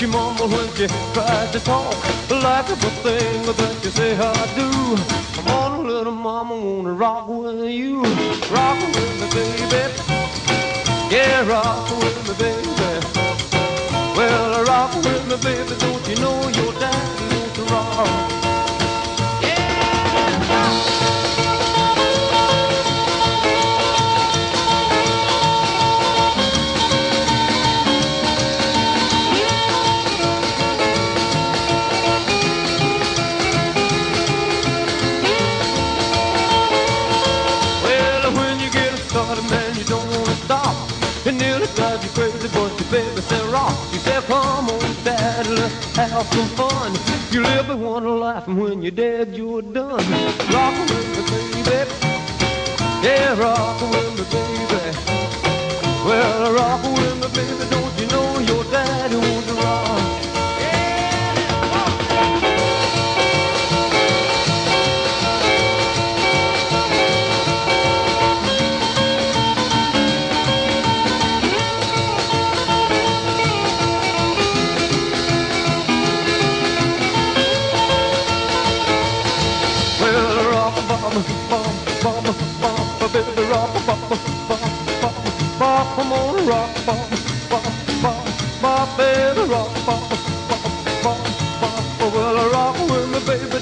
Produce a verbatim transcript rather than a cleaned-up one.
she mumbles when she tries to talk, like a thing that you say I do. Come on, little mama, wanna rock with you. Rock with me, baby. Yeah, rock with me, baby. Well, rock with me, baby. Don't you know your daddy wants to rock? It nearly drives you crazy, but your baby said rock. She said, come on, Dad, let's have some fun. You live in one life, and when you're dead, you're done. Rock with me, baby. Yeah, rock with me, baby. Well, rock with me, baby. Don't you know your daddy wants to rock? Baby, rock, bop, bop, bop, bop, bop, come on, rock, bop, bop, bop, bop, baby, rock, bop, bop, bop, bop, well, rock with me, baby.